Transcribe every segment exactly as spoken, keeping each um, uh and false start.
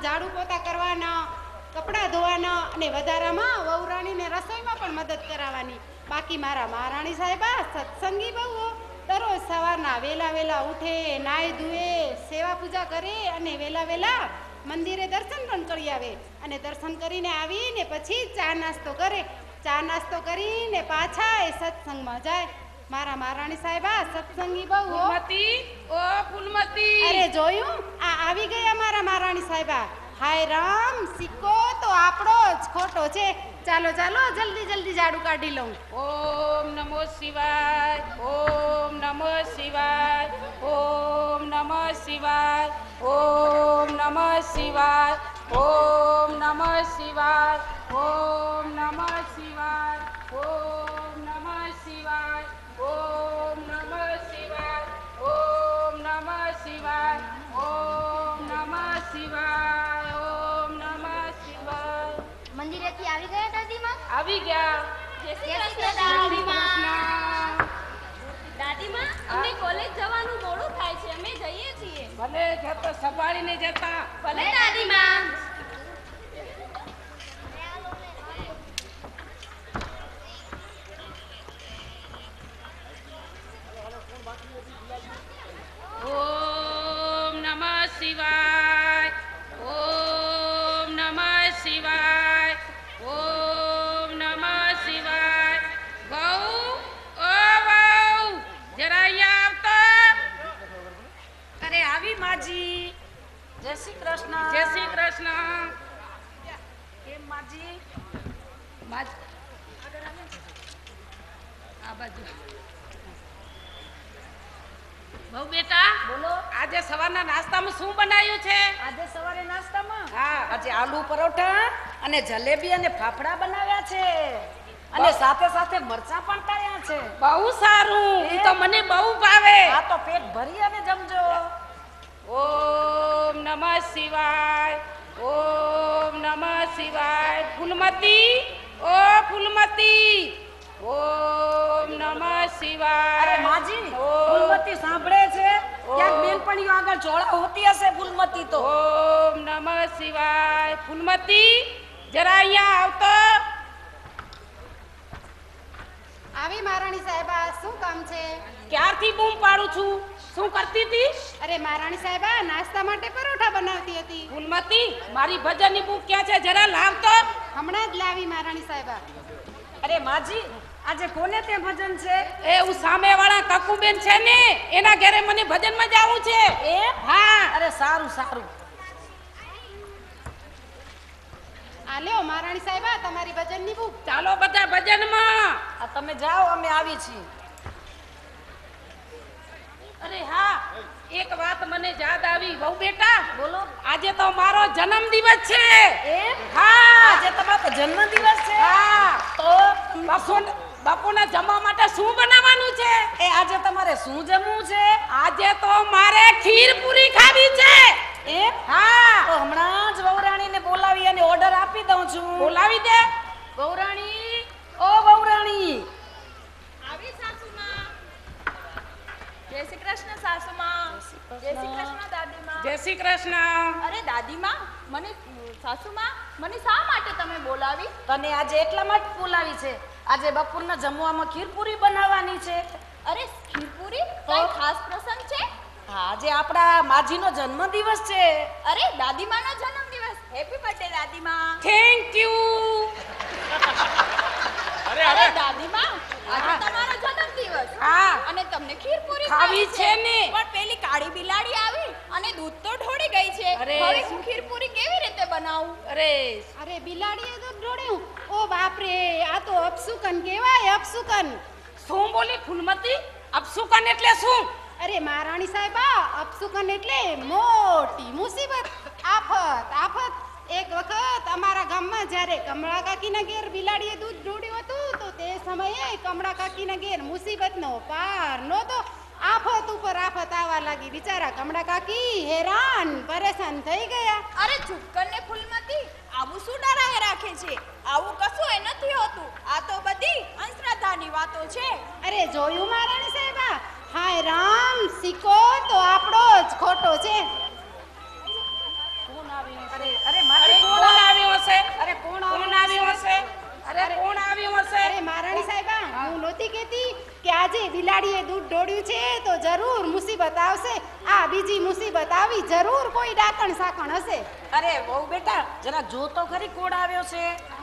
ઝાડુ પોતા કરવાના, કપડાં ધોવાના અને વધારામાં વહુરાણીને રસોઈમાં પણ મદદ કરાવવાની. બાકી મારા મહારાણી સાહેબા સત્સંગી બહુ દરરોજ સવારના વહેલા વહેલા ઉઠે, નાય ધુએ, સેવા પૂજા કરે અને વહેલા વહેલા મંદિરે દર્શન પણ કરી આવે અને દર્શન કરીને આવીને પછી ચા નાસ્તો કરે. ચા નાસ્તો કરીને પાછા એ સત્સંગમાં જાય. મારા મહારાણી સાહેબા સત્સંગી બહુ. ફૂલમતી, ઓ ફૂલમતી. અરે જોયું, આ આવી ગયા મારા મહારાણી સાહેબા. હાય રામ, સિક્કો તો આપણો જ ખોટો છે. ચાલો ચાલો જલ્દી જલ્દી ઝાડુ કાઢી લઉં. ઓમ નમો શિવાય, ઓમ નમો શિવાય, ઓમ નમો શિવાય, ઓમ નમો શિવાય, ઓમ નમો શિવાય, ઓમ નમો શિવાય, ઓમ નમો શિવાય, ઓમ નમો શિવાય, ઓમ નમો શિવાય, ઓમ નમો શિવાય, ઓમ નમો શિવાય. મંદિરેથી આવી ગયા દાદીમાં? આવી ગયા. જય શ્રી કૃષ્ણ દાદીમાં. દાદીમાં, અમને કોલેજ જવાનું મોડું થાય છે, અમે જઈએ છીએ. ભલે જતો સંભાળીને જતા. ભલે દાદીમાં. ઓમ નમઃ શિવાય, ઓમ નમઃ શિવાય, ઓમ નમઃ શિવાય. બહુ, ઓ બહુ, જરા અહીંયા આવતો. અરે આવી માજી. જય શ્રી કૃષ્ણ. જય શ્રી કૃષ્ણ. કેમ માજી? બાજુ આ બાજુ. બહુ બેટા, બોલો. આજે સવારના નાસ્તામાં શું બનાવ્યું છે? આજે સવારે નાસ્તામાં હા. આજે આલુ પરોઠા અને જલેબી અને ફાફડા બનાવ્યા છે અને સાથે સાથે મરચાં પણ તળ્યા છે. બહુ સારું, ઈ તો મને બહુ ભાવે. આ તો પેટ ભરી અને જમજો. ઓમ નમઃ શિવાય, ઓમ નમઃ શિવાય. ફૂલમતી, ઓ ફૂલમતી, ઓમ નમઃ શિવાય. અરે માજી, ઓમ. ફૂલમતી સાંભળે છે? ક્યાંક બેનપણીઓ આગળ જોડા હોતી હશે ફૂલમતી તો. ઓમ નમઃ શિવાય. ફૂલમતી, જરા અહીંયા આવતો. આવી મહારાણી સાહેબા, શું કામ છે? ક્યારથી બૂમ પાડું છું, શું કરતી હતી? અરે મહારાણી સાહેબા, નાસ્તા માટે પરોઠા બનાવતી હતી. ફૂલમતી, મારી ભજનની બુક ક્યાં છે? જરા લાવતો. હમણાં જ લાવી મહારાણી સાહેબા. અરે માજી, આજે કોને ત્યાં ભજન છે? એ હું સામે વાળા કકુબેન છે ને, એના ઘરે મને ભજનમાં જાવું છે. એ હા. અરે સારું સારું. આ લ્યો મહારાણી સાહેબા, તમારી ભજનની બુક. ચાલો બધા ભજનમાં. આ તમે જાઓ, અમે આવી છીએ. અરે હા, એક વાત મને યાદ આવી. બહુ બેટા, બોલો. આજે તો મારો જન્મ દિવસ છે. એ હા. આજે તમારો જન્મ દિવસ છે? હા. તો બાપુ બાપુના જમવા માટે શું બનાવવાનું છે? એ આજે તમારે શું જમવું છે? આજે તો મારે ખીર પૂરી ખાવી છે. એ હા. તો હમણાં જ વહુરાણીને બોલાવી અને ઓર્ડર આપી દઉં છું. બોલાવી દે. વહુરાણી, ઓ વહુરાણી. આવી સાસુમાં. જય શ્રી કૃષ્ણ સાસુમાં. જય શ્રી કૃષ્ણ દાદીમાં. જય શ્રી કૃષ્ણ. અરે દાદીમાં, મને સાસુમાં, મને શા માટે તમે બોલાવી? તને આજે એટલા માટે બોલાવી છે, આજે બપોરના જમવામાં ખીરપૂરી બનાવવાની છે. અરે ખીરપૂરી, કઈ ખાસ પ્રસંગ છે? હા, આજે આપણા માજીનો જન્મદિવસ છે. અરે દાદીમાનો જન્મદિવસ. હેપી બર્થડે દાદીમાં. Thank you. અરે અરે દાદીમાં, આજે તમારો જન્મદિવસ. હા. અને તમને ખીરપૂરી ખાવી છે ને. પણ પેલી કાળી બિલાડી આવી અને દૂધ તો ઢોળી ગઈ છે. અરે. હવે હું ખીરપૂરી કેવી રીતે બનાવું? અરે અરે બિલાડીએ તો ઢોળ્યું. ઓ બાપરે, આ તો અપસુકન કહેવાય, અપસુકન. શું બોલી ફૂલમતી? અપસુકન એટલે શું? અરે મહારાણી સાહેબા, અપસુકન એટલે મોટી મુસીબત, આફત. આફત. એક વખત અમારા ગામમાં જ્યારે કમળા કાકીના ઘેર બિલાડીએ દૂધ ઢોળ્યું હતું, તો તે સમયે કમળા કાકીના ઘેર મુસીબતનો પાર નહોતો. આફત ઉપર આફત આવવા લાગી. બિચારા કમળા કાકી હેરાન પરેશાન થઈ ગયા. અરે ચૂપ કરને ફૂલમતી, આવું શું ડરાવે રાખે છે? આવું કશું એ નથી હોતું. આ તો બધી અંધશ્રદ્ધાની વાતો છે. અરે જોયું મહારાણી સાહેબા? હાય રામ, સિક્કો તો આપણો જ ખોટો છે. અરે આજે બિલાડીએ દૂધ ઢોળ્યું છે તો જરૂર મુસીબત આવશે. આ બીજી મુસીબત આવી જરૂર કોઈ ડાકણ સાકણ હશે. અરે વહુ બેટા જરા જો તો ખરી કોડ આવ્યો છે.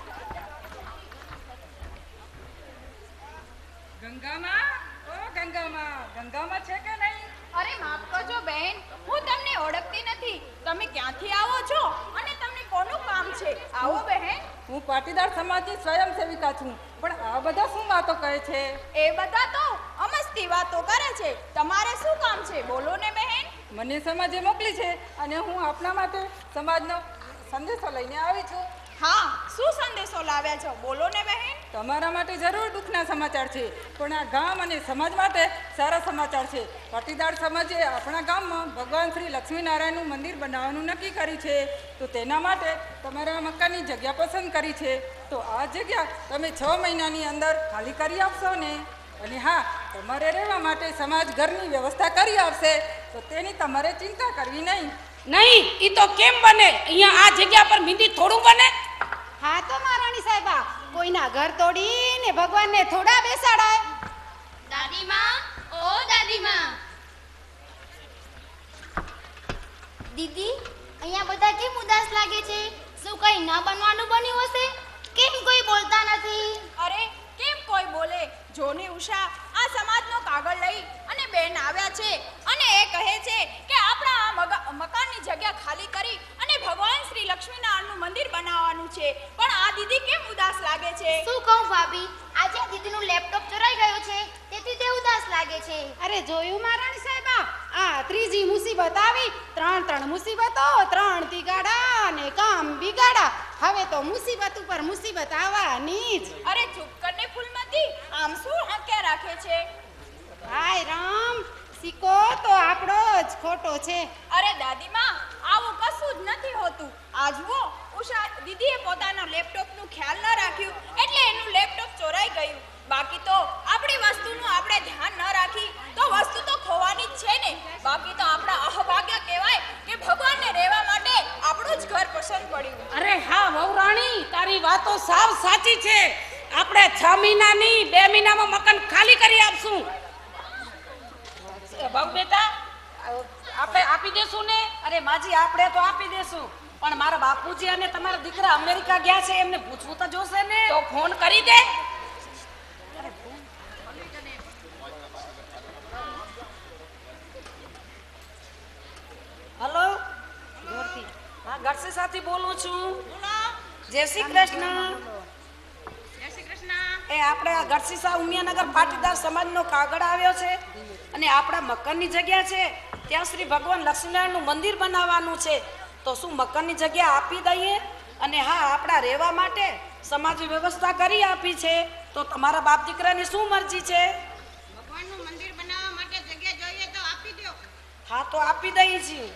ગંગામાં, ઓ ગંગામાં, ગંગામાં છે કે નહીં? અરે માફ કરજો બહેન, હું તમને ઓળખતી નથી. તમે ક્યાંથી આવો છો અને તમને કોનું કામ છે? આવો બહેન. હું પાટીદાર સમાજની સ્વયંસેવિકા છું, પણ આ બધા શું વાતો કહે છે? એ બધા તો અમસ્તી વાતો કરે છે. તમારે શું કામ છે? બોલો ને બહેન. મને સમાજે મોકલી છે અને હું આપના માટે સમાજનો સંદેશો લઈને આવી છું. હા, શું સંદેશો લાવ્યા છો? બોલો ને બહેન. તમારા માટે જરૂર દુઃખના સમાચાર છે, પણ આ ગામ અને સમાજ માટે સારા સમાચાર છે. પાટીદાર સમાજે આપણા ગામમાં ભગવાન શ્રી લક્ષ્મીનારાયણનું મંદિર બનાવવાનું નક્કી કર્યું છે, તો તેના માટે તમારા મકાનની જગ્યા પસંદ કરી છે. તો આ જગ્યા તમે છ મહિનાની અંદર ખાલી કરી આપશો ને? અને હા, તમારે રહેવા માટે સમાજ ઘરની વ્યવસ્થા કરી આપશે, તો તેની તમારે ચિંતા કરવી નહીં. નહીં, ઈ તો કેમ બને? અહીંયા આ જગ્યા પર મંદિર થોડું બને? હા તો મહારાણી સાહેબા, કોઈના ઘર તોડીને ભગવાનને થોડા બેસાડાય? દાદીમાં, ઓ દાદીમાં. દીદી, અહીંયા બધા કેમ ઉદાસ લાગે છે? શું કઈ ન બનવાનું બન્યું હશે? કેમ કોઈ બોલતા નથી? અરે કેમ કોઈ બોલે? જોની ઉષા, આ સમાજનો કાગળ લઈ અને બેન આવ્યા છે અને એ કહે છે કે આપણા આ મગા- મકાનની જગ્યા ખાલી કરી અને ભગવાન શ્રી લક્ષ્મીનારાયણનું મંદિર બનાવવાનું છે. પણ આ દીદી કેમ ઉદાસ લાગે છે? શું કહું ભાભી, આજે આ દીદીનું લેપટોપ ચોરાઈ ગયું છે, તેથી તે ઉદાસ લાગે છે. અરે જોયું મહારાણી સાહેબા, આ ત્રીજી મુસીબત આવી. ત્રણ ત્રણ મુસીબતો, ત્રણ તીગાડા ને કામ બિગાડા. હવે તો મુસીબત ઉપર મુસીબત આવવાની જ. અરે ચૂપ કરને ફૂલમતી, આમ શું હાંક્યા રાખે છે? હાય રામ, સિક્કો તો આપણો જ ખોટો છે. અરે દાદીમાં, આવું કશું જ નથી હોતું. આ જુઓ, ઉષા દીદીએ પોતાના લેપટોપનું ખ્યાલ ન રાખ્યું એટલે એનું લેપટોપ ચોરાઈ ગયું. બાકી તો આપણી વસ્તુનું આપણે ધ્યાન ન રાખી તો વસ્તુ તો ખોવાની જ છે ને. બાકી તો આપણા અહભાગ્ય કહેવાય કે ભગવાનને રહેવા માટે આપણું જ ઘર પસંદ પડ્યું. અરે હા વહુરાણી, તારી વાતો સાવ સાચી છે. આપણે છ મહિનાની બે મહિનામાં મકાન ખાલી કરી આપશું. બહુ બેટા, આપણે આપી દેશું ને? અરે માજી આપણે તો આપી દેશું, પણ મારા બાપુજી અને તમારા દીકરા અમેરિકા ગયા છે, એમને પૂછવું તો જોશે ને. તો ફોન કરી દે. હલો, હા ગઢસી સાથી બોલું છું. જય શ્રી કૃષ્ણ. એ આપણે આ ગઢસી સા ઉમિયાનગર પાટીદાર સમાજનો કાગળ આવ્યો છે અને આપણા મકાનની જગ્યા છે ત્યાં શ્રી ભગવાન લક્ષ્મીનારાયણનું મંદિર બનાવવાનું છે. તો શું મકાનની જગ્યા આપી દઈએ? અને હા, આપણા રહેવા માટે સમાજે વ્યવસ્થા કરી આપી છે, તો તમારા બાપ દીકરાની શું મરજી છે? ભગવાનનું મંદિર બનાવવા માટે જગ્યા જોઈએ તો આપી દો. હા તો આપી દઈએ છીએ.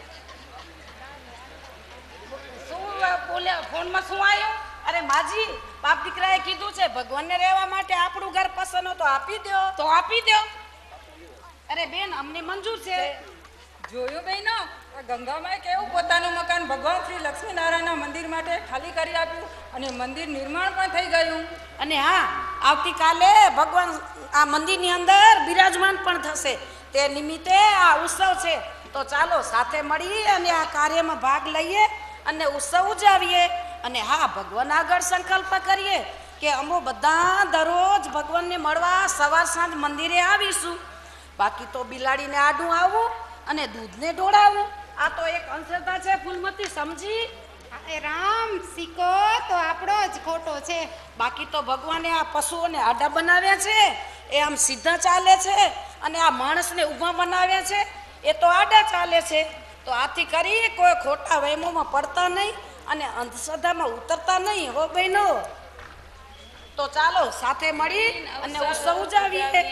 શું બોલે? ફોનમાં શું આવ્યું? અરે માજી, બાપ દીકરાએ કીધું છે ભગવાનને રહેવા માટે આપણું ઘર પસંદ હોય તો આપી દો. તો આપી દો. અરે બેન, અમને મંજૂર છે. જોયું બહેનો, આ ગંગામાએ કેવું પોતાનું મકાન ભગવાન શ્રી લક્ષ્મીનારાયણના મંદિર માટે ખાલી કરી આપ્યું અને મંદિર નિર્માણ પણ થઈ ગયું. અને હા, આવતીકાલે ભગવાન આ મંદિરની અંદર બિરાજમાન પણ થશે. તે નિમિત્તે આ ઉત્સવ છે, તો ચાલો સાથે મળી અને આ કાર્યમાં ભાગ લઈએ અને ઉત્સવ ઉજવીએ. અને હા, ભગવાન આગળ સંકલ્પ કરીએ કે અમે બધા દરરોજ ભગવાનને મળવા સવાર સાંજ મંદિરે આવીશું. બાકી તો બિલાડીને આડું આવવું અને દૂધને ઢોળાવવું, આ તો એક અંધશ્રદ્ધા છે. ફૂલમતી સમજી? એ રામ, સિક્કો તો આપણો જ ખોટો છે. બાકી તો ભગવાને આ પશુઓને આડા બનાવ્યા છે, એ આમ સીધા ચાલે છે, અને આ માણસને ઊભા બનાવ્યા છે, એ તો આડા ચાલે છે. તો આથી કરી કોઈ ખોટા વહેમોમાં પડતા નહીં અને અંધશ્રદ્ધામાં ઉતરતા નહીં હો બહેનો. તો ચાલો સાથે મળી અને ઉત્સવ ઉજવીએ.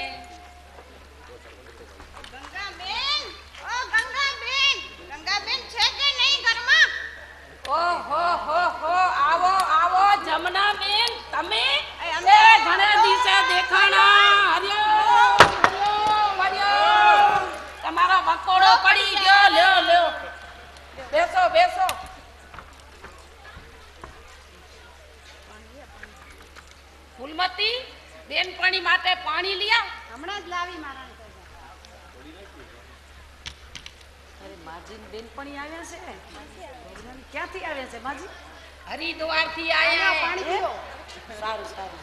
ગંગાબેન, ઓ ગંગાબેન, ગંગાબેન છે કે નહીં ઘરમાં? ઓહો હો હો, આવો આવો જમના બેન, તમે એ અમે એ ઘણા દિવસે દેખાણા. હરિયો હરિયો હરિયો, તમારો વકોડો પડી ગયો. લ્યો લ્યો, બેસો બેસો. ફૂલમતી, બેનપણી માટે પાણી લ્યા. હમણાં જ લાવી મારા અરે માજીન બેનપણી આવ્યા છે ક્યાંથી આવ્યા છે માજી હરિદ્વાર થી અહીંયા આયા પાણી પીવો સારું સારું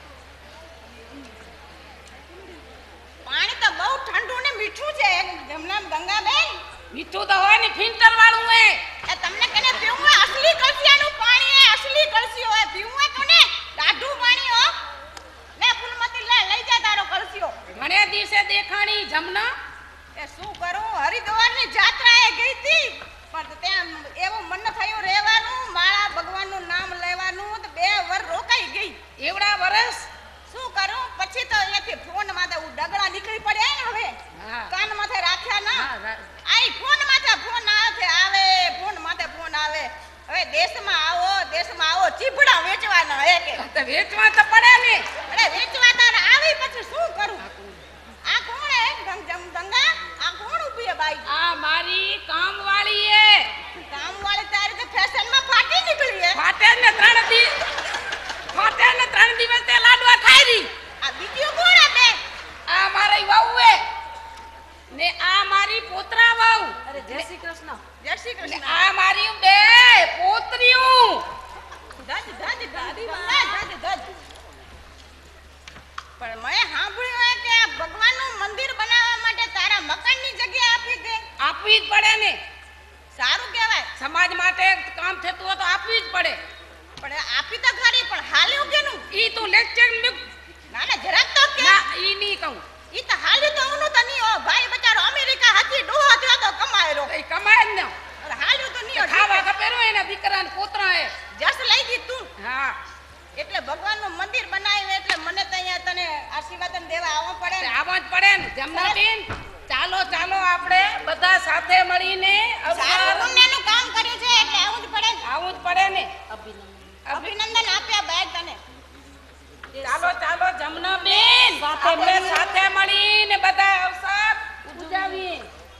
પાણી તો બહુ ઠંડુ ને મીઠું છે જમના ગંગાબેન. મીઠું તો હોય ને ફિલ્ટર વાળું હે એ તમને કને પીવું હોય અસલી કલસિયાનું પાણી હે અસલી કલસિયો હે પીવું હોય કોને ડાઢું પાણી હો લે ફૂલમતી લે લઈ જા તારો કલસિયો. ઘણે દિવસે દેખાણી જમના એ શું કરું હરિદ્વારની જાત્રાએ ગઈ હતી પણ ત્યાં એવું મન થયું રહેવાનું માળા ભગવાનનું નામ લેવાનું તો બે વર રોકાઈ ગઈ. એવડા વરસ શું કરું પછી તો અહીંયાથી ફોન માથે ડગડા નીકળી પડ્યા ને હવે હા. કાન માથે રાખ્યા ના હા, રા- આઈ ફોન માથે ફોન આવે આવે ફોન માથે ફોન આવે હવે દેશમાં આવો દેશમાં આવો ચીભડા વેચવાના હે કે તો વેચવા તો પડે ને અરે વેચવા તારે આવી પછી શું કરું આ કોણ હે ગંગ જમ ગંગા આ કોણ ઊભી હે બાઈ આ મારી કામ વાળી હે કામ વાળી તારી તો ફેશનમાં ફાટી નીકળી હે ફાટે ને ત્રણ દી ફાટે ને ત્રણ દિવસ તે લાડવા ખાઈ રહી આ બીજો કોણ હે બે આ મારી વહુ હે ને આ મારી પોતરા વહુ અરે જય શ્રી કૃષ્ણ જય શ્રી ને કૃષ્ણ આ મારી બે પોતરીઓ ધજ ધજ દાદી ગંગા ધજ ધજ પણ મેં સાંભળ્યું હે કે આ ભગવાનનું મંદિર બનાવવા માટે તારા મકાનની જગ્યા આપી દે આપવી જ પડે ને સારું કહેવાય સમાજ માટે કામ થતું હોય તો આપવી જ પડે પણ આપી તો ખરી પણ હાલ્યું કેનું ઈ તું લેક્ચર મૂક ના ના જરાક તો કે ના ઈ નહીં કહું ઈ તો હાલ્યું તો ઉનું તો નહીં હો ભાઈ બચારો અમેરિકા હાથી ડોહો થયો તો કમાયેલો કઈ કમાય જ ન અરે હાલ્યું તો નહીં હો ખાવા ખપેરો એના દીકરા ને પોતરા હે જસ લઈ દી તું હા એટલે ભગવાનનું મંદિર બનાવ્યું એટલે મને તો અહીંયા તને આશીર્વાદ દેવા આવવું પડે તે ને આવવા જ પડે ને જમનાબેન ચાલો ચાલો આપણે બધા સાથે મળીને સારું અવસર પુણ્યનું કામ કર્યું છે એટલે આવું જ પડે ને. આવું જ પડે ને અભિનંદન અભિનંદન આપ્યા બેન તને ચાલો ચાલો જમનાબેન આપણે સાથે મળીને બધા અવસર ઉજાવીએ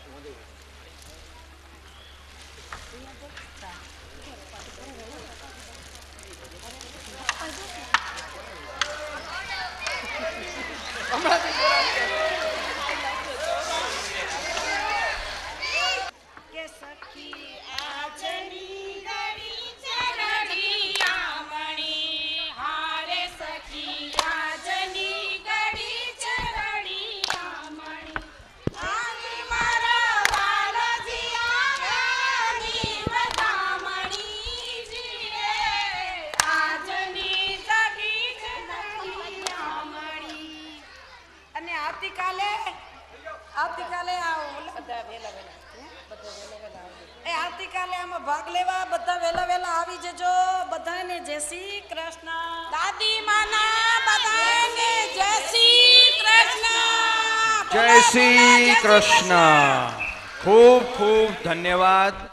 કે સખી આજની ઘડી ચરણિયામણી હારે સખી આજની ઘડી ચરણિયામણી આની મારા વાલજી આંગણી વધામણી જીએ આજની સખી ચરણિયામણી અને આવતીકાલે આવતીકાલે આવો બધા વેલા વેલા એ આવતીકાલે આમાં ભાગ લેવા બધા વેલા વેલા આવી જજો બધાને જય શ્રી કૃષ્ણ દાદી માના બધાને જય શ્રી કૃષ્ણ જય શ્રી કૃષ્ણ ખૂબ ખૂબ ધન્યવાદ